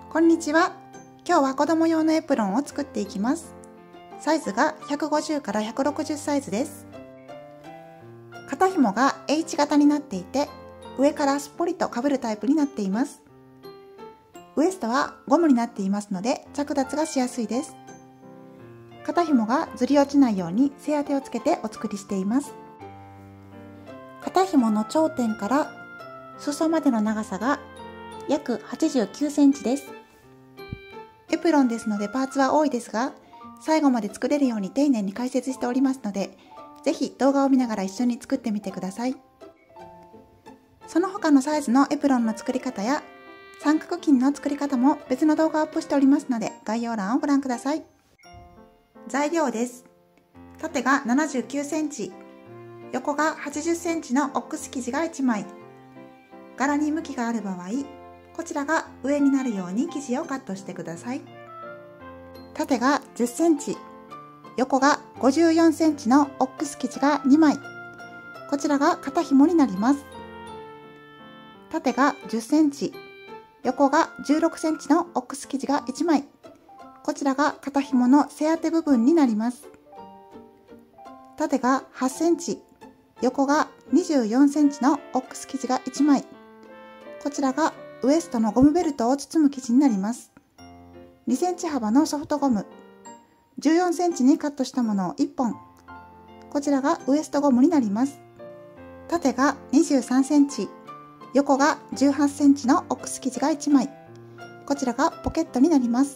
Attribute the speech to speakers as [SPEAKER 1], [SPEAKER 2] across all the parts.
[SPEAKER 1] こんにちは。今日は子供用のエプロンを作っていきます。サイズが150から160サイズです。肩紐が H 型になっていて、上からすっぽりとかぶるタイプになっています。ウエストはゴムになっていますので着脱がしやすいです。肩紐がずり落ちないように背当てをつけてお作りしています。肩紐の頂点から裾までの長さが約89センチです。エプロンですのでパーツは多いですが、最後まで作れるように丁寧に解説しておりますので、ぜひ動画を見ながら一緒に作ってみてください。その他のサイズのエプロンの作り方や三角巾の作り方も別の動画をアップしておりますので、概要欄をご覧ください。材料です。縦が79センチ、横が80センチのオックス生地が1枚。柄に向きがある場合、こちらが上になるように生地をカットしてください。縦が10センチ、横が54センチのオックス生地が2枚。こちらが肩紐になります。縦が10センチ、横が16センチのオックス生地が1枚。こちらが肩紐の背当て部分になります。縦が8センチ、横が24センチのオックス生地が1枚。こちらがウエストのゴムベルトを包む生地になります。2センチ幅のソフトゴム、14センチにカットしたものを1本。こちらがウエストゴムになります。縦が23センチ、横が18センチのオックス生地が1枚。こちらがポケットになります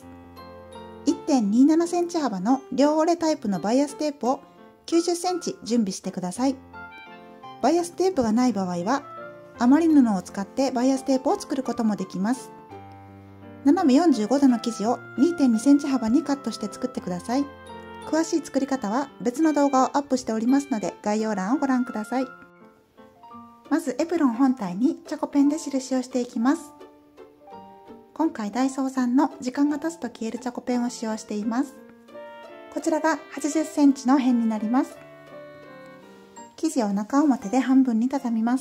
[SPEAKER 1] 。1.27 センチ幅の両折れタイプのバイアステープを90センチ準備してください。バイアステープがない場合は、余り布を使ってバイアステープを作ることもできます。斜め45度の生地を 2.2 センチ幅にカットして作ってください。詳しい作り方は別の動画をアップしておりますので、概要欄をご覧ください。まずエプロン本体にチョコペンで印をしていきます。今回ダイソーさんの時間が経つと消えるチョコペンを使用しています。こちらが80センチの辺になります。生地を中表で半分に畳みます。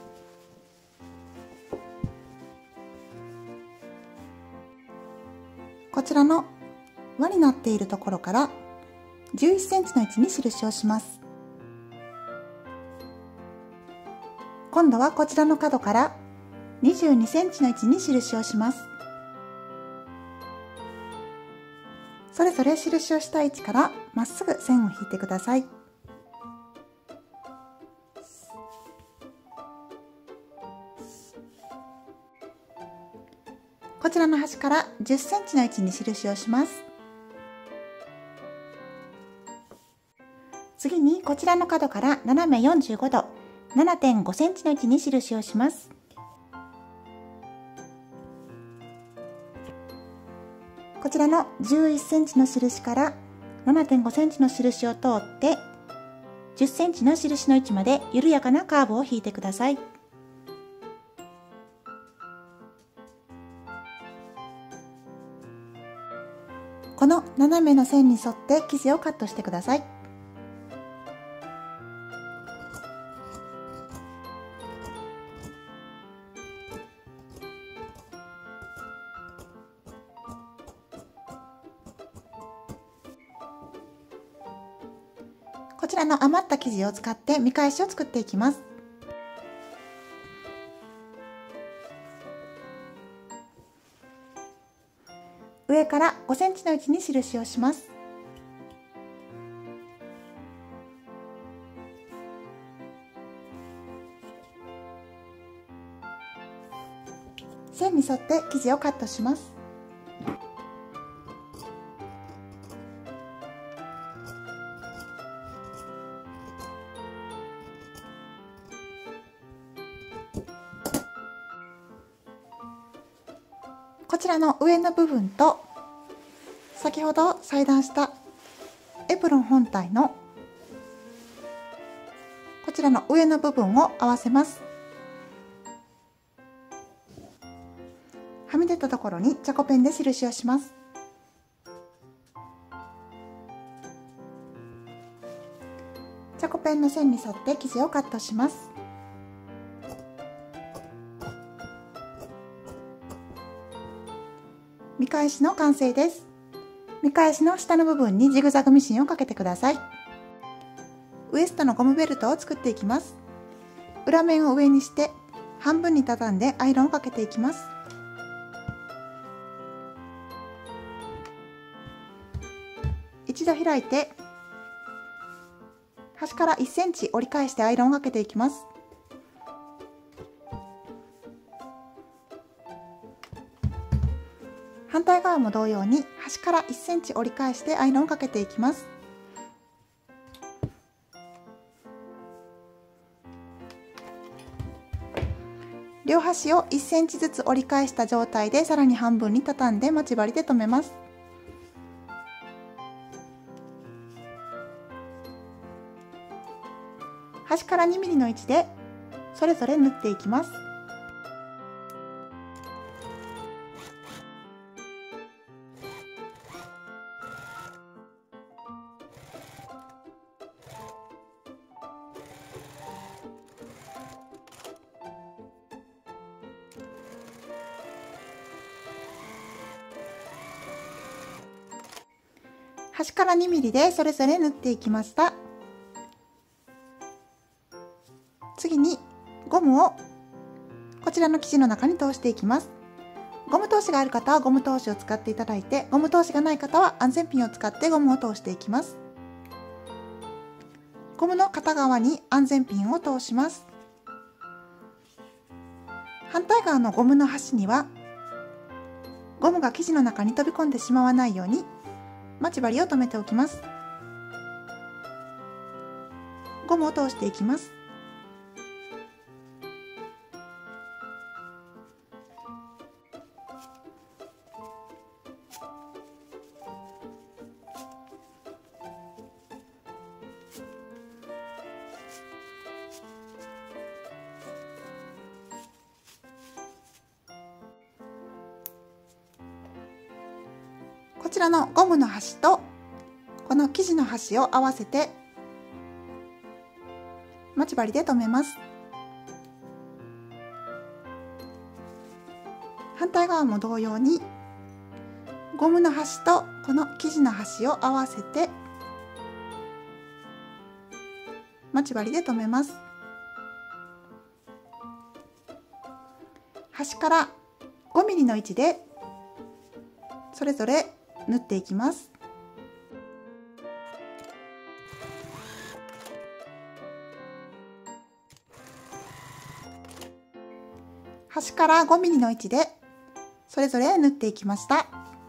[SPEAKER 1] こちらの輪になっているところから11センチの位置に印をします。今度はこちらの角から22センチの位置に印をします。それぞれ印をした位置からまっすぐ線を引いてください。こちらの端から10センチの位置に印をします。次にこちらの角から斜め45度、7.5 センチの位置に印をします。こちらの11センチの印から 7.5 センチの印を通って10センチの印の位置まで緩やかなカーブを引いてください。この斜めの線に沿って生地をカットしてください。こちらの余った生地を使って見返しを作っていきます。上から5センチの位置に印をします。線に沿って生地をカットします。こちらの上の部分と先ほど裁断したエプロン本体のこちらの上の部分を合わせます。はみ出たところにチョコペンで印をします。チョコペンの線に沿って生地をカットします。 見返しの完成です。見返しの下の部分にジグザグミシンをかけてください。ウエストのゴムベルトを作っていきます。裏面を上にして半分に畳んでアイロンをかけていきます。一度開いて端から1センチ折り返してアイロンをかけていきます。反対側も同様に端から1センチ折り返してアイロンをかけていきます。両端を1センチずつ折り返した状態でさらに半分に畳んで待ち針で留めます。端から2ミリの位置でそれぞれ縫っていきます。端から2ミリでそれぞれ縫っていきました。次にゴムをこちらの生地の中に通していきます。ゴム通しがある方はゴム通しを使っていただいて、ゴム通しがない方は安全ピンを使ってゴムを通していきます。ゴムの片側に安全ピンを通します。反対側のゴムの端にはゴムが生地の中に飛び込んでしまわないように待ち針を留めておきます。ゴムを通していきます。こちらのゴムの端とこの生地の端を合わせて待ち針で留めます。反対側も同様にゴムの端とこの生地の端を合わせて待ち針で留めます。端から5ミリの位置でそれぞれ縫っていきます。端から5ミリの位置でそれぞれ縫っていきました。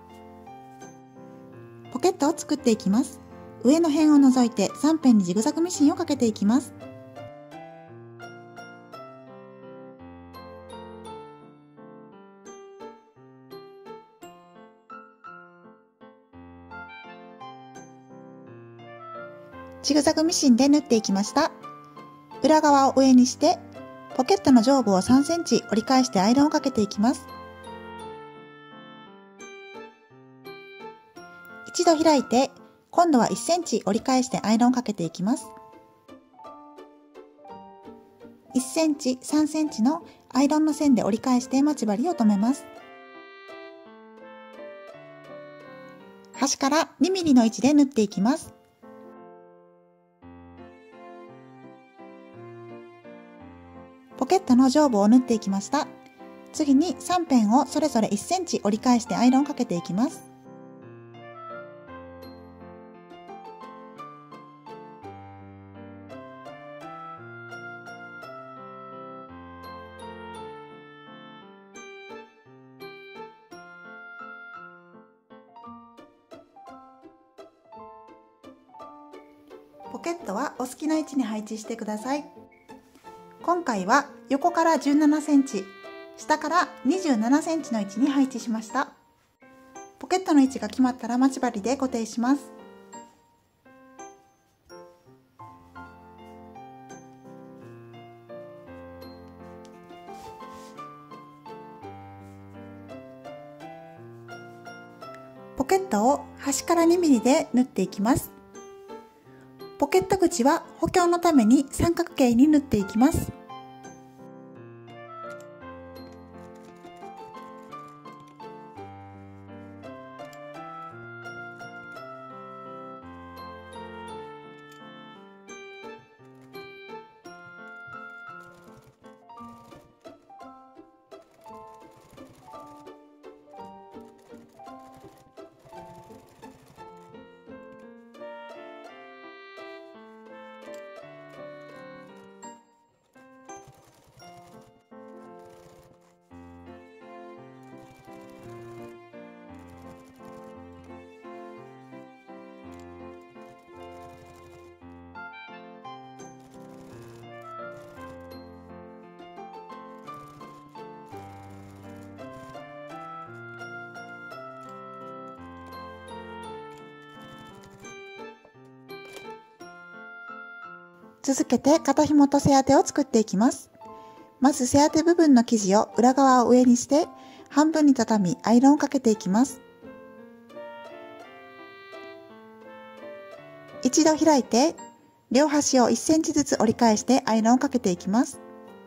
[SPEAKER 1] ポケットを作っていきます。上の辺を除いて3辺にジグザグミシンをかけていきます。ジグザグミシンで縫っていきました。裏側を上にしてポケットの上部を3センチ折り返してアイロンをかけていきます。一度開いて今度は1センチ折り返してアイロンをかけていきます。1センチ、3センチのアイロンの線で折り返して待ち針を留めます。端から2ミリの位置で縫っていきます。ポケットの上部を縫っていきました。次に3辺をそれぞれ1センチ折り返してアイロンをかけていきます。ポケットはお好きな位置に配置してください。今回は横から17センチ、下から27センチの位置に配置しました。ポケットの位置が決まったら待ち針で固定します。ポケットを端から2ミリで縫っていきます。ポケット口は補強のために三角形に縫っていきます。 続けて肩紐と背当てを作っていきます。まず背当て部分の生地を裏側を上にして半分に畳みアイロンをかけていきます。一度開いて両端を1センチずつ折り返してアイロンをかけていきます。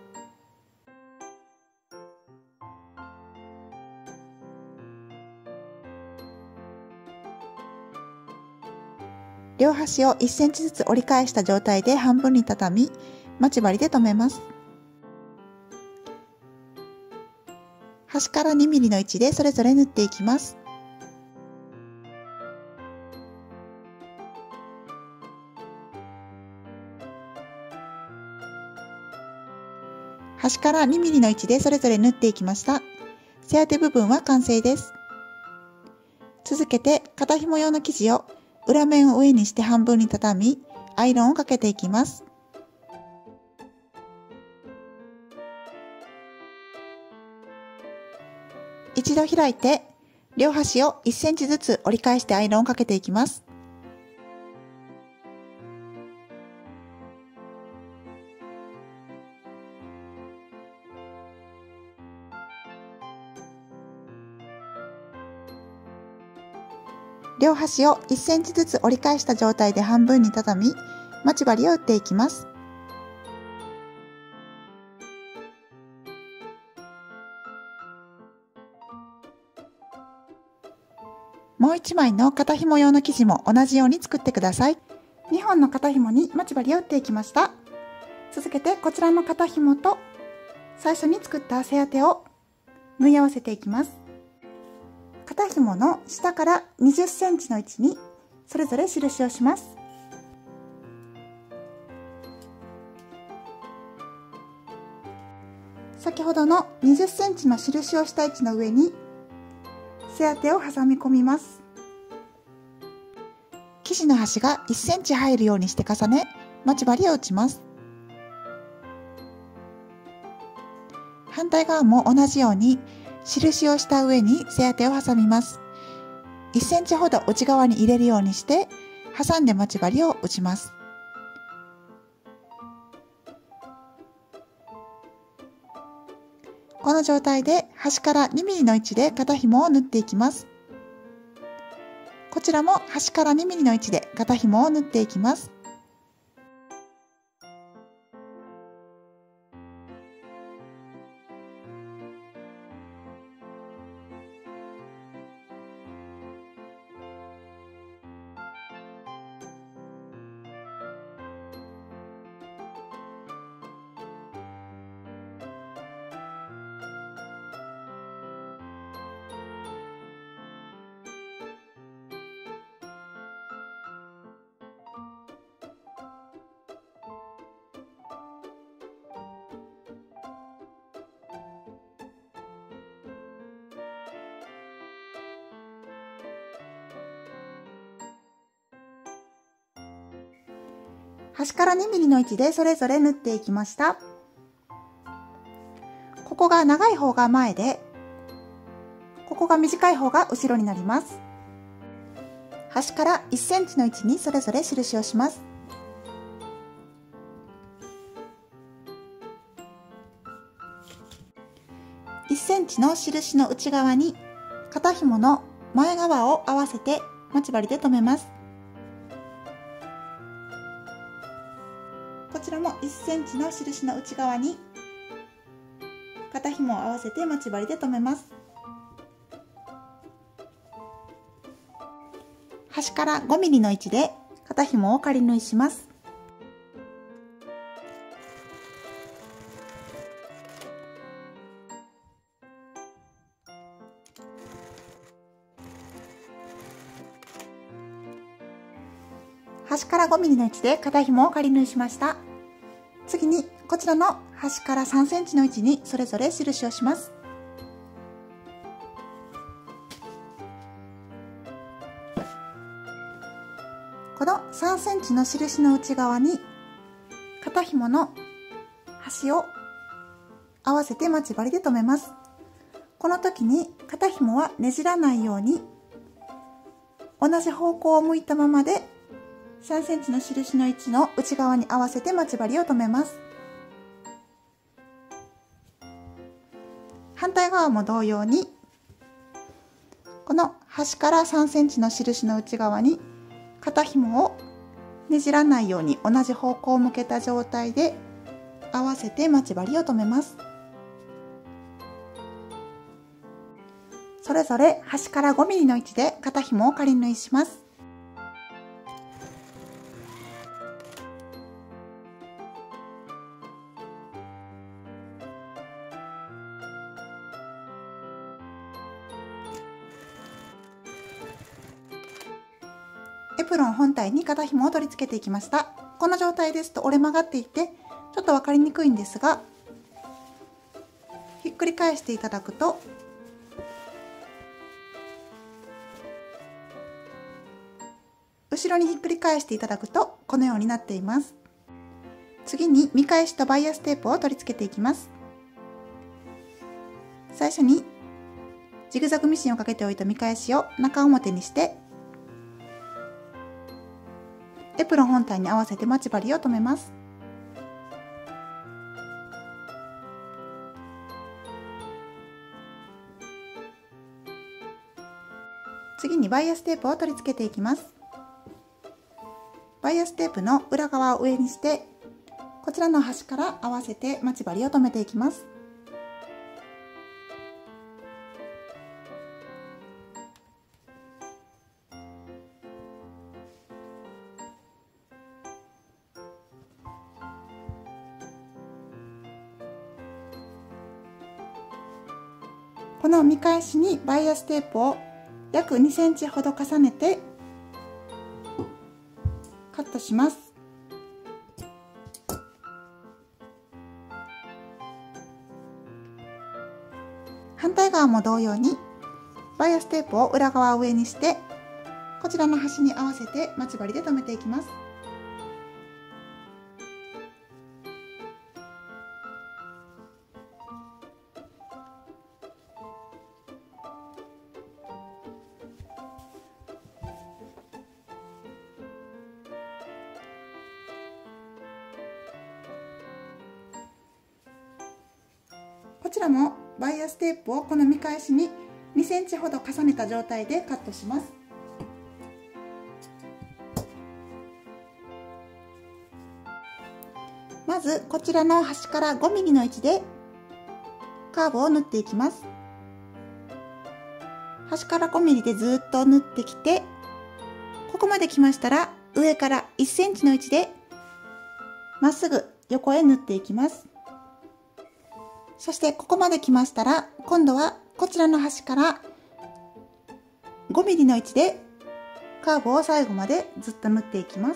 [SPEAKER 1] 両端を1センチずつ折り返した状態で半分に畳み、待ち針で留めます。端から 2mm の位置でそれぞれ縫っていきます。端から 2mm の位置でそれぞれ縫っていきました。背当て部分は完成です。続けて肩紐用の生地を裏面を上にして半分に畳み、アイロンをかけていきます。一度開いて、両端を1センチずつ折り返してアイロンをかけていきます。両端を1センチずつ折り返した状態で半分に畳み、待ち針を打っていきます。もう1枚の肩紐用の生地も同じように作ってください。2本の肩紐に待ち針を打っていきました。続けてこちらの肩紐と最初に作った背当てを縫い合わせていきます。肩紐の下から20センチの位置にそれぞれ印をします。先ほどの20センチの印をした位置の上に背当てを挟み込みます。生地の端が1センチ入るようにして重ね、待ち針を打ちます。反対側も同じように印をした上に背当てを挟みます。1センチほど内側に入れるようにして挟んで待ち針を打ちます。この状態で端から 2mm の位置で肩紐を縫っていきます。こちらも端から 2mm の位置で肩紐を縫っていきます。端から 2mm の位置でそれぞれ縫っていきました。ここが長い方が前で、ここが短い方が後ろになります。端から1センチの位置にそれぞれ印をします。1センチの印の内側に肩紐の前側を合わせて待ち針で留めます。こちらも1センチの印の内側に肩紐を合わせて待ち針で留めます。端から 5mm の位置で肩紐を仮縫いします。端から 5mm の位置で肩紐を仮縫いしました。次にこちらの端から3センチの位置にそれぞれ印をします。この3センチの印の内側に肩紐の端を合わせて待ち針で留めます。この時に肩紐はねじらないように同じ方向を向いたままで 3センチの印の位置の内側に合わせて待ち針を留めます。反対側も同様に、この端から3センチの印の内側に肩紐をねじらないように同じ方向を向けた状態で合わせて待ち針を留めます。それぞれ端から 5mm の位置で肩紐を仮縫いします。エプロン本体に肩紐を取り付けていきました。この状態ですと折れ曲がっていてちょっと分かりにくいんですが、ひっくり返していただくと後ろにひっくり返していただくとこのようになっています。次に見返しとバイアステープを取り付けていきます。最初にジグザグミシンをかけておいた見返しを中表にしてエプロン本体に合わせて待ち針を留めます。次にバイアステープを取り付けていきます。バイアステープの裏側を上にしてこちらの端から合わせて待ち針を留めていきます。この見返しにバイアステープを約2センチほど重ねてカットします。反対側も同様にバイアステープを裏側上にしてこちらの端に合わせて待ち針で留めていきます。こちらもバイアステープをこの見返しに2センチほど重ねた状態でカットします。まずこちらの端から 5mm の位置でカーブを縫っていきます。端から 5mm でずっと縫ってきて、ここまで来ましたら上から1センチの位置でまっすぐ横へ縫っていきます。そしてここまで来ましたら今度はこちらの端から5mm の位置でカーブを最後までずっと縫っていきます。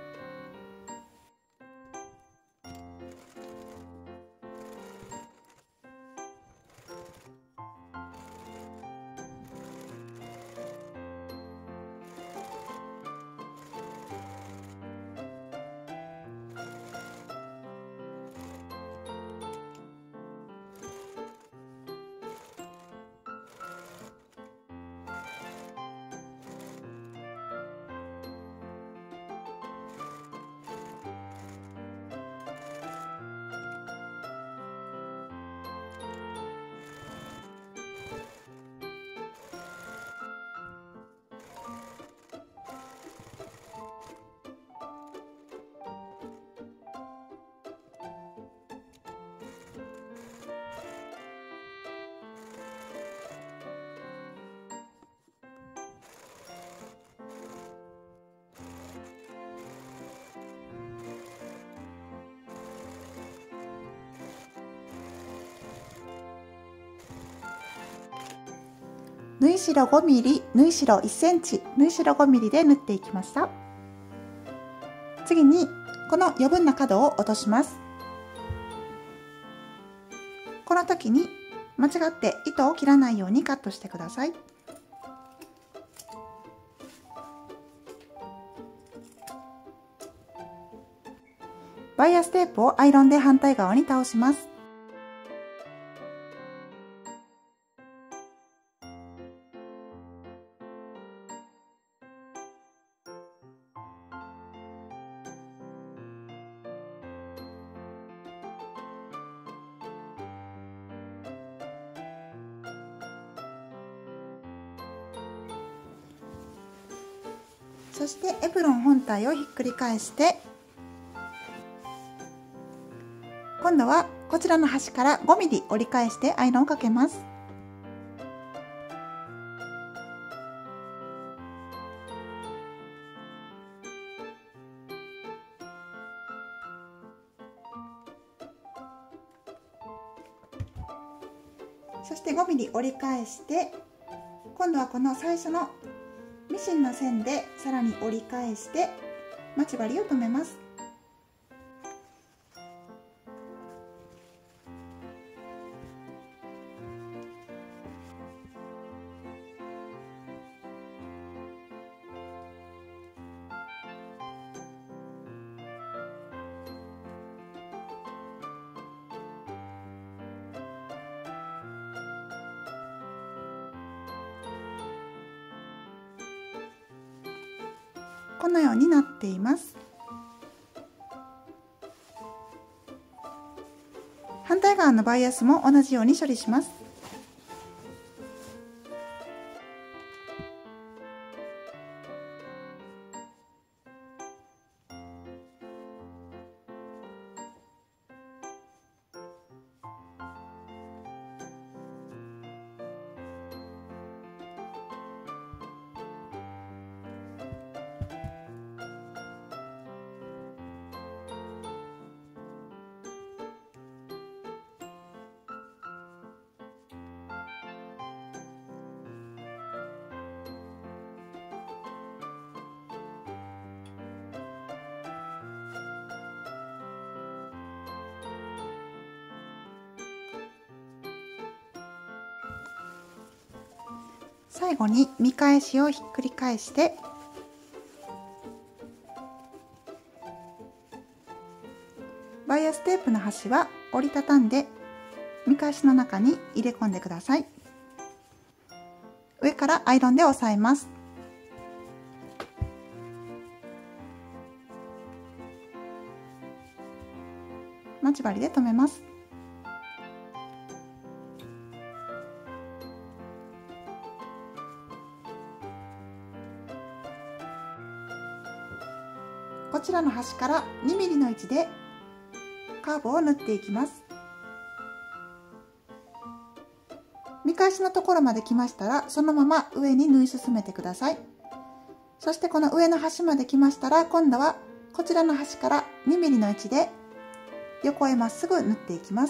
[SPEAKER 1] 縫い代 5mm、縫い代 1cm、縫い代 5mm で縫っていきました。次にこの余分な角を落とします。この時に間違って糸を切らないようにカットしてください。バイアステープをアイロンで反対側に倒します。 そしてエプロン本体をひっくり返して、今度はこちらの端から 5mm 折り返してアイロンをかけます。そして 5mm 折り返して、今度はこの最初のミシンの線でさらに折り返して待ち針を留めます。このようになっています。反対側のバイアスも同じように処理します。最後に見返しをひっくり返してバイアステープの端は折りたたんで見返しの中に入れ込んでください。上からアイロンで押さえます。待ち針で留めます。こちらの端から 2mm の位置でカーブを縫っていきます。見返しのところまで来ましたらそのまま上に縫い進めてください。そしてこの上の端まで来ましたら今度はこちらの端から 2mm の位置で横へまっすぐ縫っていきます。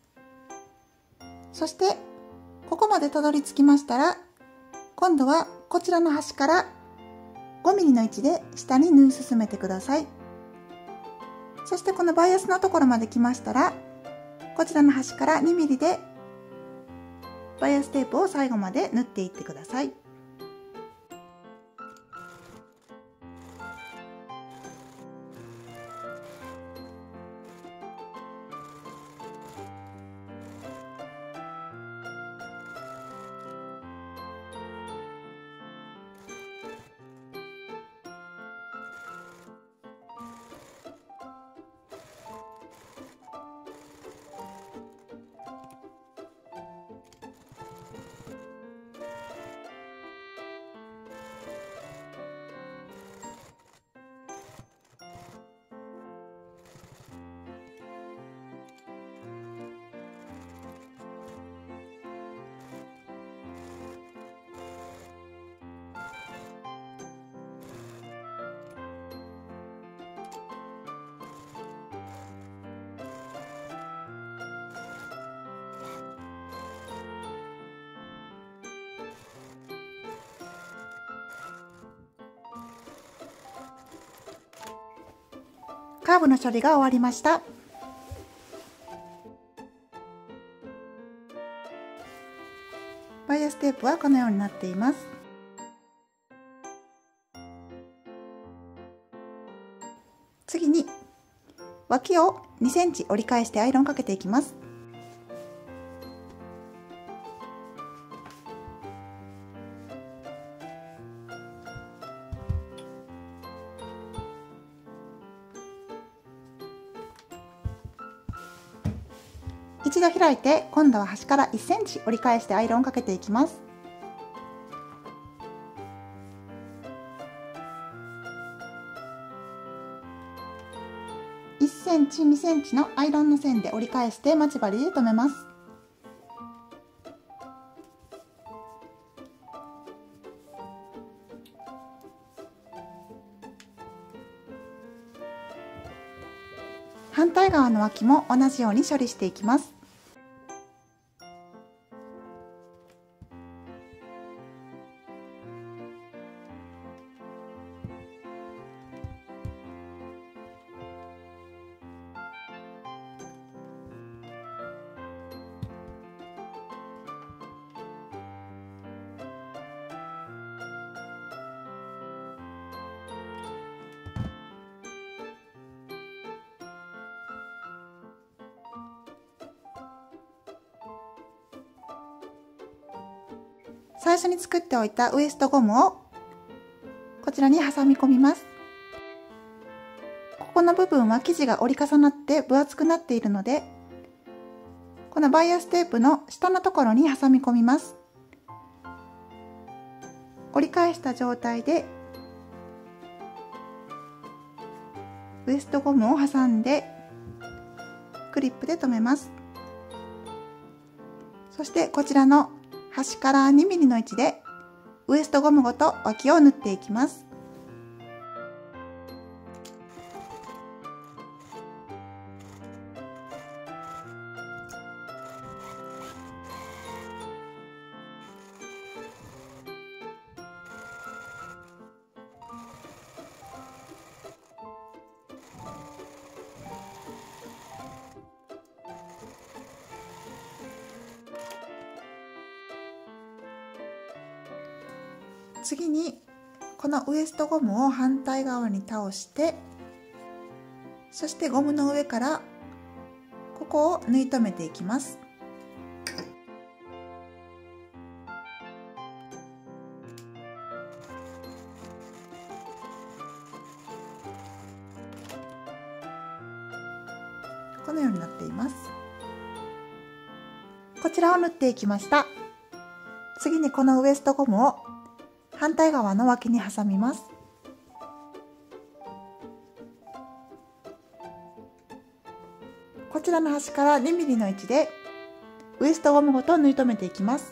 [SPEAKER 1] そしてここまでたどり着きましたら今度はこちらの端から5mm の位置で下に縫い進めてください。そしてこのバイアスのところまで来ましたらこちらの端から 2mm でバイアステープを最後まで縫っていってください。カーブの処理が終わりました。バイアステープはこのようになっています。次に脇を2センチ折り返してアイロンかけていきます。一度開いて今度は端から1センチ折り返してアイロンかけていきます。 センチ2センチのアイロンの線で折り返して待ち針で留めます。反対側の脇も同じように処理していきます。最初に作っておいたウエストゴムをこちらに挟み込みます。ここの部分は生地が折り重なって分厚くなっているので、このバイアステープの下のところに挟み込みます。折り返した状態でウエストゴムを挟んでクリップで留めます。そしてこちらの端から 2mm の位置でウエストゴムごと脇を縫っていきます。次にこのウエストゴムを反対側に倒して、そしてゴムの上からここを縫い留めていきます。このようになっています。こちらを縫っていきました。次にこのウエストゴムを反対側の脇に挟みます。こちらの端から 2mm の位置でウエストゴムごと縫い留めていきます。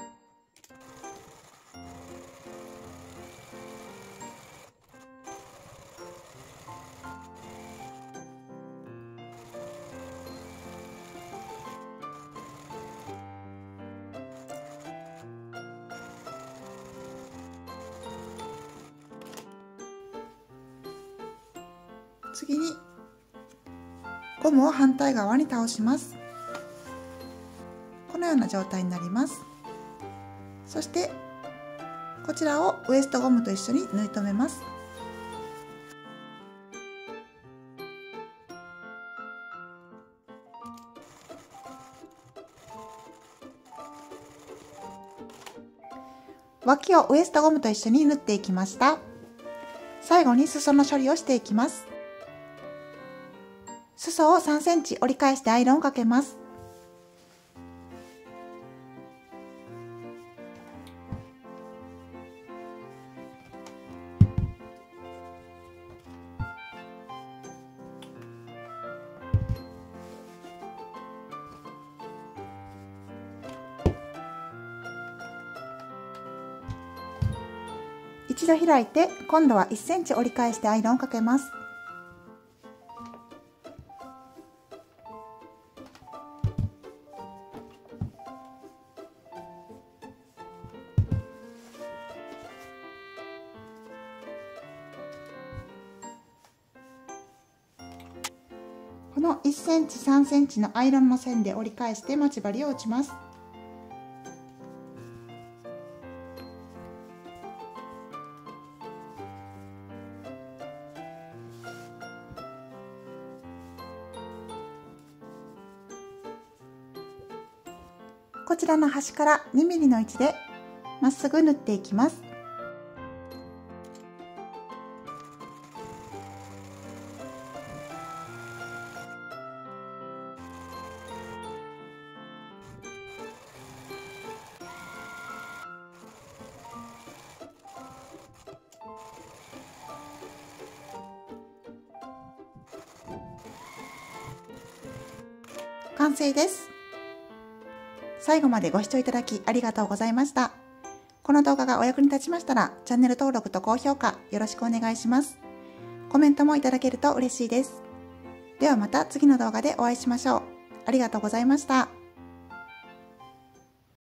[SPEAKER 1] 次にゴムを反対側に倒します。このような状態になります。そしてこちらをウエストゴムと一緒に縫い留めます。脇をウエストゴムと一緒に縫っていきました。最後に裾の処理をしていきます。裾を3センチ折り返してアイロンをかけます。一度開いて今度は1センチ折り返してアイロンをかけます。この1センチ3センチのアイロンの線で折り返して待ち針を打ちます。こちらの端から 2mm の位置でまっすぐ縫っていきます。 完成です。最後までご視聴いただきありがとうございました。この動画がお役に立ちましたら、チャンネル登録と高評価よろしくお願いします。コメントもいただけると嬉しいです。ではまた次の動画でお会いしましょう。ありがとうございました。